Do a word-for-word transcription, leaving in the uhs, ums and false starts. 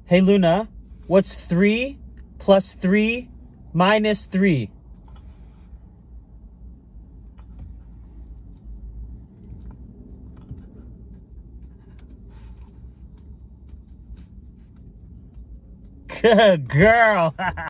Hey, Luna, what's three plus three minus three? Good girl.